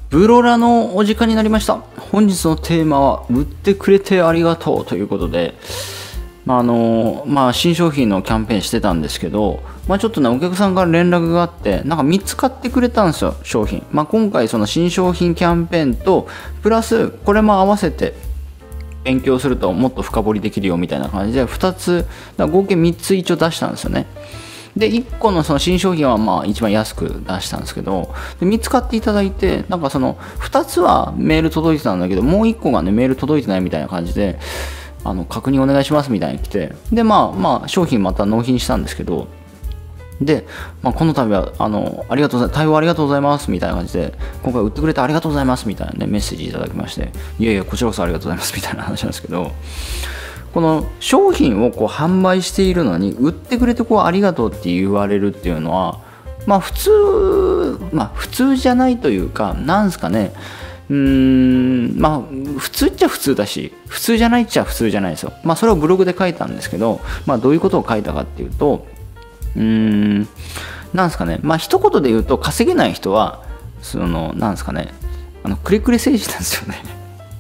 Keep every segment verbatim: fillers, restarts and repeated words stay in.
ブロラのお時間になりました。本日のテーマは売ってくれてありがとうということで、まああのまあ、新商品のキャンペーンしてたんですけど、まあ、ちょっとねお客さんから連絡があってなんかみっつ買ってくれたんですよ、商品。まあ、今回その新商品キャンペーンとプラスこれも合わせて勉強するともっと深掘りできるよみたいな感じでふたつ、だ合計みっつ一応出したんですよね。でいっこのその新商品はまあ一番安く出したんですけど、でみっつ買っていただいて、なんかそのふたつはメール届いてたんだけど、もういっこがねメール届いてないみたいな感じで、あの確認お願いしますみたいに来て、でまあまあ商品また納品したんですけど、で、まあ、この度はあのありがとうございます、対応ありがとうございますみたいな感じで、今回売ってくれてありがとうございますみたいなねメッセージいただきまして、いやいやこちらこそありがとうございますみたいな話なんですけど、この商品をこう販売しているのに売ってくれてこうありがとうって言われるっていうのは、まあ普通まあ普通じゃないというか、なんですかね、うーんまあ普通っちゃ普通だし、普通じゃないっちゃ普通じゃないですよ。まあそれをブログで書いたんですけど、まあどういうことを書いたかっていうと、うーんなんですかね、まあ一言で言うと、稼げない人はそのなんですかね、あのくれくれ政治なんですよね。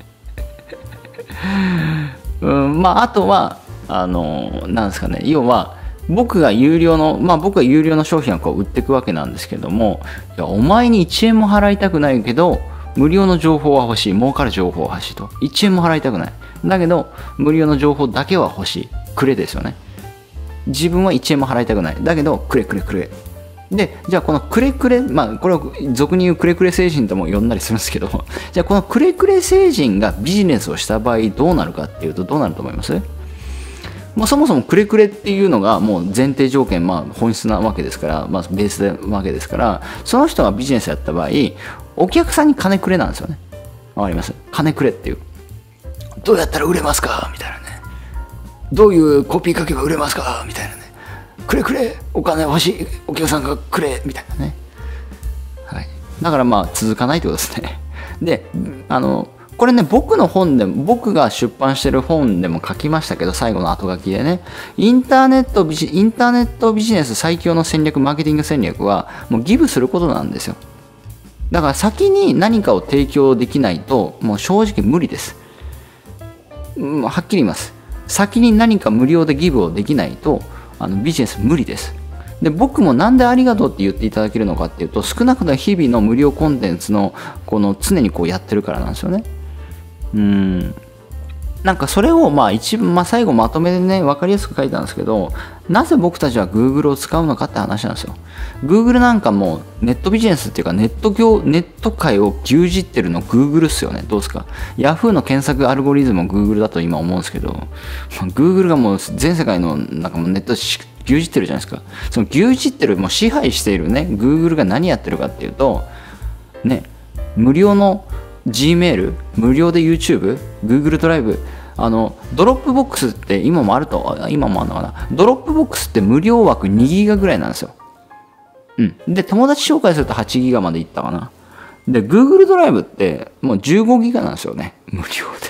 うんまあ、あとはあのなんですかね、要は僕が有料のまあ僕が有料の商品をこう売っていくわけなんですけども、いやお前にいちえんも払いたくないけど無料の情報は欲しい、儲かる情報は欲しいと、いちえんも払いたくないだけど無料の情報だけは欲しい、くれですよね。自分はいちえんも払いたくないだけどくれくれくれで、じゃあこのくれくれ、まあこれを俗に言うくれくれ星人とも呼んだりするんですけど、じゃあこのくれくれ星人がビジネスをした場合どうなるかっていうと、どうなると思います？もうそもそもくれくれっていうのがもう前提条件、まあ本質なわけですから、まあベースなわけですから、その人がビジネスやった場合、お客さんに金くれなんですよね。わかります？金くれっていう。どうやったら売れますかみたいなね。どういうコピー書けば売れますかみたいなね。くれくれ、お金欲しいお客さんがくれみたいなね、はい、だからまあ続かないってことですね。であのこれね、僕の本でも僕が出版してる本でも書きましたけど、最後の後書きでね、インターネットビジインターネットビジネス最強の戦略、マーケティング戦略はもうギブすることなんですよ。だから先に何かを提供できないともう正直無理です。はっきり言います。先に何か無料でギブをできないとあのビジネス無理です。で僕もなんでありがとうって言っていただけるのかっていうと、少なくとも日々の無料コンテンツのこの常にこうやってるからなんですよね。うんなんかそれをまあ一番、まあ、最後まとめでね分かりやすく書いたんですけど、なぜ僕たちは Google を使うのかって話なんですよ。Google なんかもネットビジネスっていうかネット業ネット界を牛耳ってるの Google っすよね。どうですか？ Yahoo の検索アルゴリズムも Google だと今思うんですけど、まあ、Google がもう全世界のなんかもうネット牛耳ってるじゃないですか。その牛耳ってるもう支配しているね Google が何やってるかっていうとね、無料のGmail、無料で YouTube、Google ドライブ、あのドロップボックスって今もあると、今もあるのかな、ドロップボックスって無料枠にギガぐらいなんですよ。うん。で、友達紹介するとはちギガまでいったかな。で、Google ドライブってもうじゅうごギガなんですよね。無料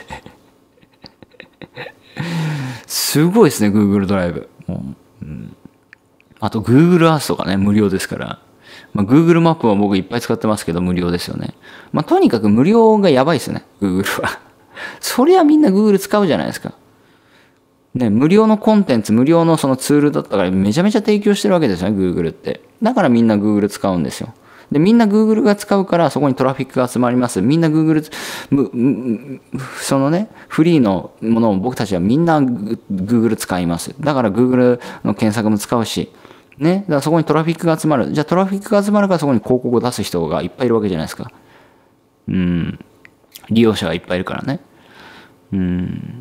で。すごいですね、Google ドライブ。もううん、あと Google Earth とかね、無料ですから。まあ、Google マップは僕いっぱい使ってますけど無料ですよね。まあ、とにかく無料がやばいですね、Google は。そりゃみんな Google 使うじゃないですか。ね、無料のコンテンツ、無料のそのツールだったからめちゃめちゃ提供してるわけですよね、Google って。だからみんな Google 使うんですよ。で、みんな Google が使うからそこにトラフィックが集まります。みんな Google、そのね、フリーのものを僕たちはみんな Google 使います。だから Google の検索も使うし、ね、だからそこにトラフィックが集まる。じゃあトラフィックが集まるからそこに広告を出す人がいっぱいいるわけじゃないですか。うん。利用者がいっぱいいるからね。うん。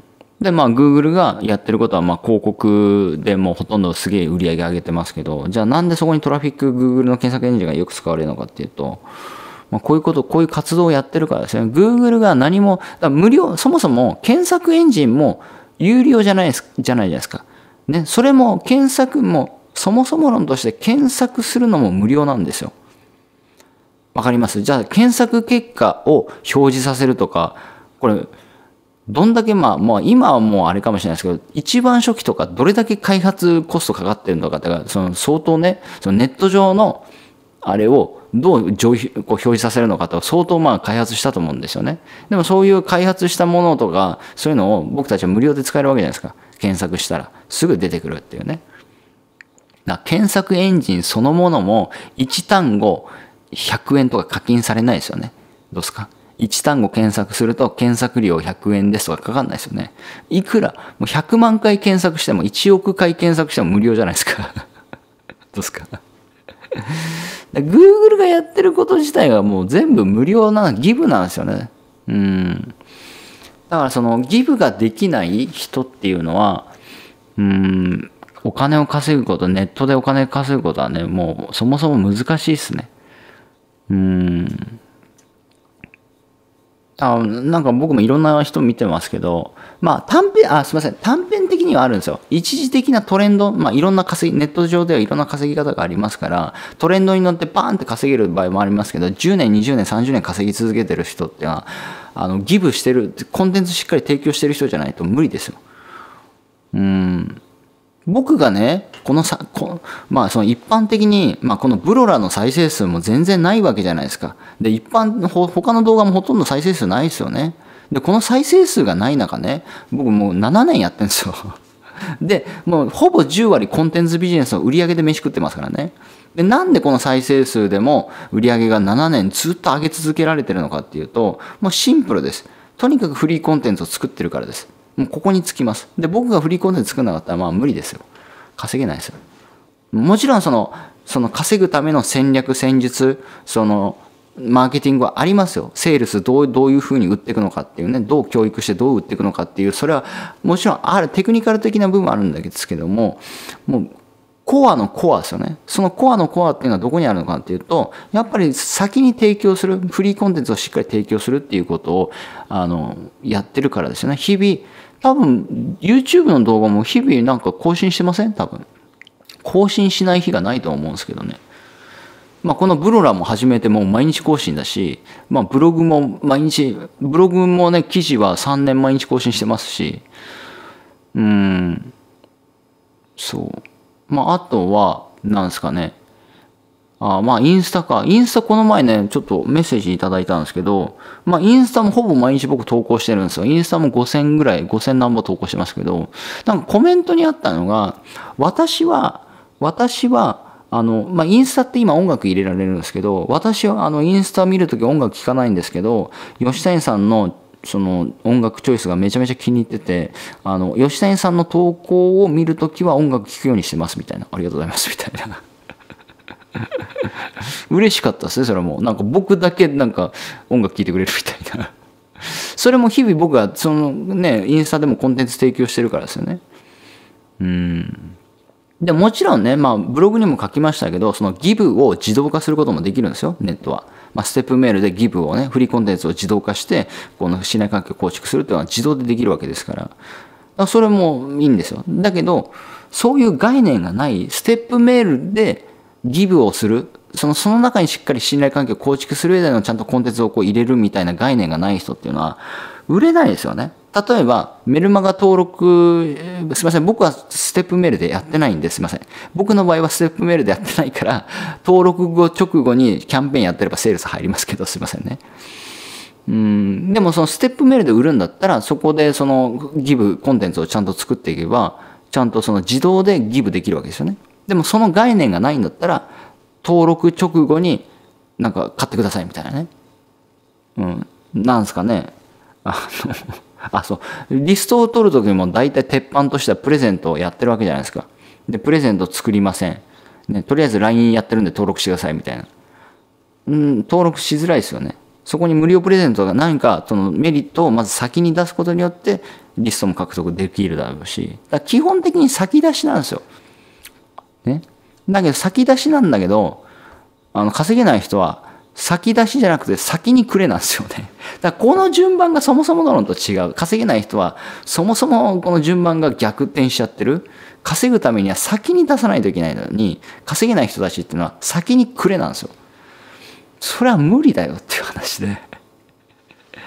で、まあ Google がやってることはまあ広告でもうほとんどすげえ売り上げ上げてますけど、じゃあなんでそこにトラフィック Google の検索エンジンがよく使われるのかっていうと、まあ、こういうこと、こういう活動をやってるからですね。Google が何も、だ無料、そもそも検索エンジンも有料じゃないです、じゃないじゃないですか。ね、それも検索も、そもそも論として検索するのも無料なんですよ。わかります？じゃあ検索結果を表示させるとか、これ、どんだけまあ、まあ今はもうあれかもしれないですけど、一番初期とかどれだけ開発コストかかってるのかってか、その相当ね、そのネット上のあれをどう上こう表示させるのかと相当まあ開発したと思うんですよね。でもそういう開発したものとかそういうのを僕たちは無料で使えるわけじゃないですか。検索したらすぐ出てくるっていうね。だから検索エンジンそのものもいち単語ひゃくえんとか課金されないですよね。どうですか？いち単語検索すると検索料ひゃくえんですとかかかんないですよね。いくらもうひゃくまん回検索してもいちおく回検索しても無料じゃないですか。どうですか？Google がやってること自体がもう全部無料なギブなんですよね。うん。だからそのギブができない人っていうのは、うん、お金を稼ぐこと、ネットでお金を稼ぐことはね、もうそもそも難しいですね。うん。あ、なんか僕もいろんな人見てますけど、まあ短編、あ、すみません、短編的にはあるんですよ。一時的なトレンド、まあいろんな稼ぎ、ネット上ではいろんな稼ぎ方がありますから、トレンドに乗ってバーンって稼げる場合もありますけど、じゅうねん、にじゅうねん、さんじゅうねん稼ぎ続けてる人っていうのは、あの、ギブしてる、コンテンツしっかり提供してる人じゃないと無理ですよ。うん。僕がね、このさ、こまあその一般的に、まあこのブロラの再生数も全然ないわけじゃないですか。で、一般、ほ他の動画もほとんど再生数ないですよね。で、この再生数がない中ね、僕もうななねんやってるんですよ。で、もうほぼじゅう割コンテンツビジネスの売り上げで飯食ってますからね。で、なんでこの再生数でも売り上げがななねんずっと上げ続けられてるのかっていうと、もうシンプルです。とにかくフリーコンテンツを作ってるからです。もうここにつきます。で、僕がフリーコンテンツ作らなかったらまあ無理ですよ。稼げないですよ。もちろんその、その稼ぐための戦略、戦術、その、マーケティングはありますよ。セールスどう、どういうふうに売っていくのかっていうね、どう教育してどう売っていくのかっていう、それはもちろんある、テクニカル的な部分はあるんですけども、もう、コアのコアですよね。そのコアのコアっていうのはどこにあるのかっていうと、やっぱり先に提供する、フリーコンテンツをしっかり提供するっていうことを、あの、やってるからですよね。日々、多分、YouTube の動画も日々なんか更新してません？多分。更新しない日がないと思うんですけどね。まあ、このブロラも始めてもう毎日更新だし、まあ、ブログも毎日、ブログもね、記事はさんねん毎日更新してますし、うーん、そう。まあ、あとは、なんですかね。あまあ、インスタか。インスタこの前ね、ちょっとメッセージいただいたんですけど、まあ、インスタもほぼ毎日僕投稿してるんですよ。インスタもごせんぐらい、ごせん何本投稿してますけど、なんかコメントにあったのが、私は、私は、あの、まあ、インスタって今音楽入れられるんですけど、私はあの、インスタ見るとき音楽聴かないんですけど、吉谷さんのその音楽チョイスがめちゃめちゃ気に入ってて、あの、吉谷さんの投稿を見るときは音楽聴くようにしてますみたいな。ありがとうございますみたいな。嬉しかったですね、それも。なんか僕だけなんか音楽聴いてくれるみたいな。それも日々僕はそのね、インスタでもコンテンツ提供してるからですよね。うん。でもちろんね、まあブログにも書きましたけど、そのギブを自動化することもできるんですよ、ネットは。まあ、ステップメールでギブをね、フリーコンテンツを自動化して、この信頼関係を構築するというのは自動でできるわけですから。だからそれもいいんですよ。だけど、そういう概念がないステップメールでギブをする、その、その中にしっかり信頼関係を構築する上でのちゃんとコンテンツをこう入れるみたいな概念がない人っていうのは、売れないですよね。例えば、メルマガ登録、すいません、僕はステップメールでやってないんですいません。僕の場合はステップメールでやってないから、登録後直後にキャンペーンやってればセールス入りますけど、すいませんね。うん、でもそのステップメールで売るんだったら、そこでそのギブ、コンテンツをちゃんと作っていけば、ちゃんとその自動でギブできるわけですよね。でもその概念がないんだったら、登録直後になんか買ってくださいみたいなね。うん、なんですかね。あのあ、そう。リストを取るときも大体鉄板としてはプレゼントをやってるわけじゃないですか。で、プレゼント作りません。ね、とりあえず ライン やってるんで登録してくださいみたいな。うん、登録しづらいですよね。そこに無料プレゼントが何かそのメリットをまず先に出すことによってリストも獲得できるだろうし。だから基本的に先出しなんですよ。ね。だけど先出しなんだけど、あの、稼げない人は、先出しじゃなくて先にくれなんですよね。だからこの順番がそもそもののと違う。稼げない人はそもそもこの順番が逆転しちゃってる。稼ぐためには先に出さないといけないのに、稼げない人たちっていうのは先にくれなんですよ。それは無理だよっていう話で。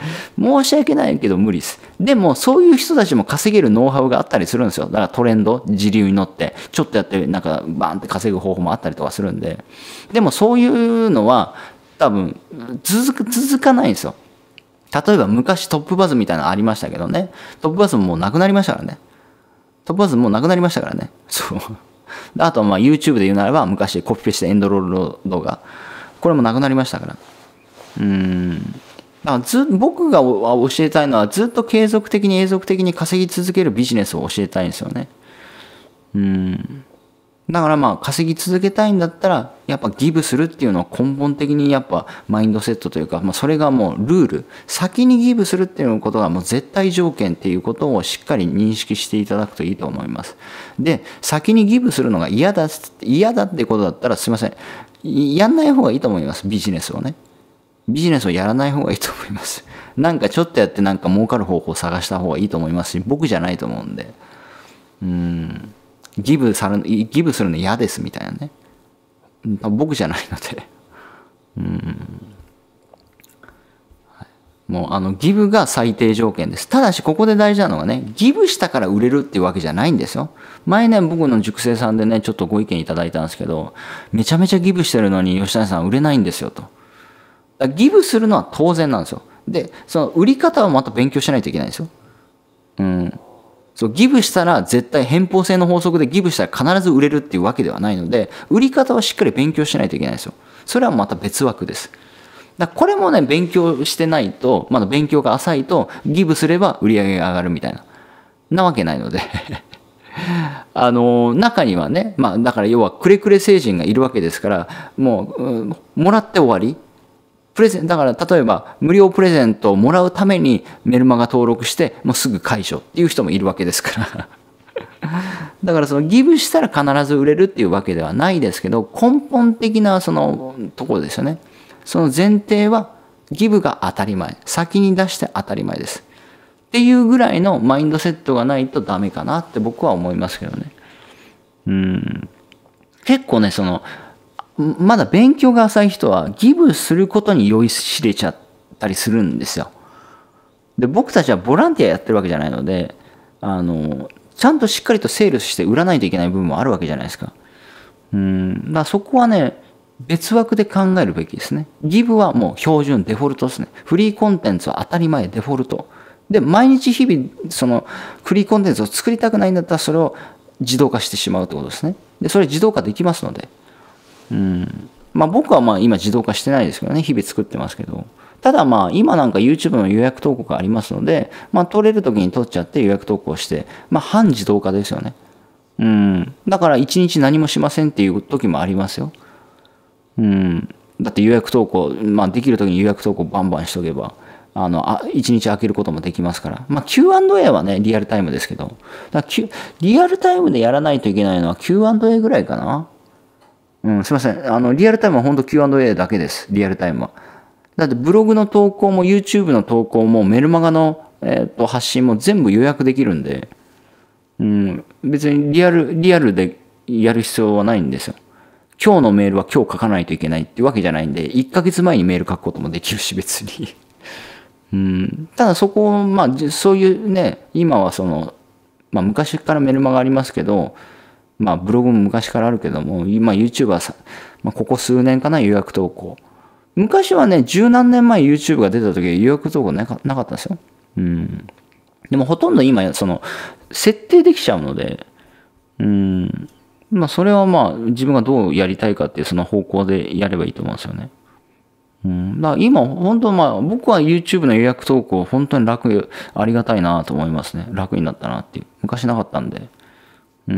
申し訳ないけど無理です。でもそういう人たちも稼げるノウハウがあったりするんですよ。だからトレンド、時流に乗ってちょっとやってなんかバーンって稼ぐ方法もあったりとかするんで、でもそういうのは多分続く続かないんですよ。例えば昔トップバズみたいなのありましたけどね、トップバズももうなくなりましたからね。トップバズもうなくなりましたからね。そう。あとはまあ YouTube で言うならば昔コピペしたエンドロール動画、これもなくなりましたから。うーん。だからず僕が教えたいのはずっと継続的に永続的に稼ぎ続けるビジネスを教えたいんですよね。うん。だからまあ稼ぎ続けたいんだったらやっぱギブするっていうのは根本的にやっぱマインドセットというか、まあ、それがもうルール、先にギブするっていうことがもう絶対条件っていうことをしっかり認識していただくといいと思います。で、先にギブするのが嫌だ嫌だってことだったらすいません、やんない方がいいと思います。ビジネスをね、ビジネスをやらない方がいいと思います。なんかちょっとやってなんか儲かる方法を探した方がいいと思いますし、僕じゃないと思うんで、うーんギブさるギブするの嫌ですみたいなね、僕じゃないので、うーん、もうあのギブが最低条件です。ただしここで大事なのはね、ギブしたから売れるっていうわけじゃないんですよ。前ね、僕の塾生さんでねちょっとご意見いただいたんですけど、めちゃめちゃギブしてるのに吉谷さん売れないんですよと。ギブするのは当然なんですよ。で、その売り方はまた勉強しないといけないんですよ。うん。そう、ギブしたら絶対偏方性の法則でギブしたら必ず売れるっていうわけではないので、売り方はしっかり勉強しないといけないんですよ。それはまた別枠です。だからこれもね、勉強してないと、まだ勉強が浅いと、ギブすれば売り上げが上がるみたいな、なわけないので。あの、中にはね、まあだから要はくれくれ成人がいるわけですから、もう、うん、もらって終わり。プレゼンだから例えば無料プレゼントをもらうためにメルマガ登録してもうすぐ解除っていう人もいるわけですからだからそのギブしたら必ず売れるっていうわけではないですけど、根本的なそのところですよね。その前提はギブが当たり前、先に出して当たり前ですっていうぐらいのマインドセットがないとダメかなって僕は思いますけどね。うん結構ね、そのまだ勉強が浅い人はギブすることに酔いしれちゃったりするんですよ。で、僕たちはボランティアやってるわけじゃないので、あのちゃんとしっかりとセールスして売らないといけない部分もあるわけじゃないですか。うんだからそこはね、別枠で考えるべきですね。ギブはもう標準デフォルトですね。フリーコンテンツは当たり前デフォルトで、毎日日々そのフリーコンテンツを作りたくないんだったらそれを自動化してしまうってことですね。で、それ自動化できますので、うんまあ、僕はまあ今自動化してないですけどね、日々作ってますけど、ただまあ今なんか YouTube の予約投稿がありますので、まあ、取れる時に取っちゃって予約投稿して、まあ、半自動化ですよね。うんだからいちにち何もしませんっていう時もありますよ。うんだって予約投稿、まあ、できる時に予約投稿バンバンしとけばあのあいちにち空けることもできますから、まあ、キューアンドエー はねリアルタイムですけど、だリアルタイムでやらないといけないのは キューアンドエー ぐらいかな。うん、すみません。あの、リアルタイムは本当 キューアンドエー だけです。リアルタイムは。だってブログの投稿も YouTube の投稿もメルマガの、えー、と発信も全部予約できるんで、うん、別にリアル、リアルでやる必要はないんですよ。今日のメールは今日書かないといけないっていうわけじゃないんで、いっかげつまえにメール書くこともできるし、別に。うん、ただそこを、まあ、そういうね、今はその、まあ昔からメルマガありますけど、まあブログも昔からあるけども、今 YouTube はさ、まあ、ここ数年かな、予約投稿。昔はね、十何年前 YouTube が出た時は予約投稿なかなかったんですよ。うん。でもほとんど今、その、設定できちゃうので、うん。まあそれはまあ自分がどうやりたいかっていうその方向でやればいいと思うんですよね。うん。だから今、本当まあ僕は YouTube の予約投稿本当に楽、ありがたいなと思いますね。楽になったなっていう。昔なかったんで。うん。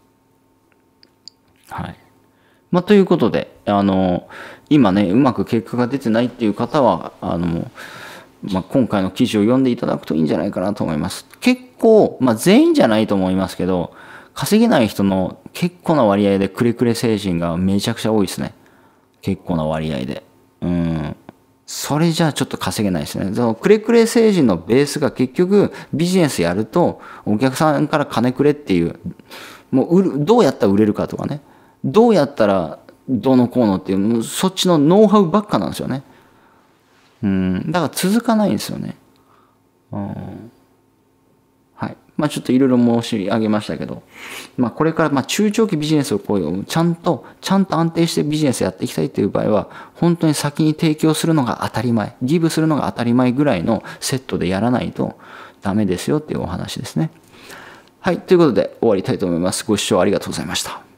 はい。まあ、ということで、あの、今ね、うまく結果が出てないっていう方は、あの、まあ、今回の記事を読んでいただくといいんじゃないかなと思います。結構、まあ、全員じゃないと思いますけど、稼げない人の結構な割合でくれくれ成人がめちゃくちゃ多いですね。結構な割合で。うん。それじゃあちょっと稼げないですね。そのくれくれ成人のベースが結局ビジネスやるとお客さんから金くれっていう、もう売る、どうやったら売れるかとかね。どうやったらどうのこうのっていう、そっちのノウハウばっかなんですよね。 うん、だから続かないんですよね。うん、はい。まあちょっといろいろ申し上げましたけど、まあこれからまあ中長期ビジネスをこうちゃんと、ちゃんと安定してビジネスやっていきたいという場合は、本当に先に提供するのが当たり前、ギブするのが当たり前ぐらいのセットでやらないとダメですよっていうお話ですね。はい。ということで終わりたいと思います。ご視聴ありがとうございました。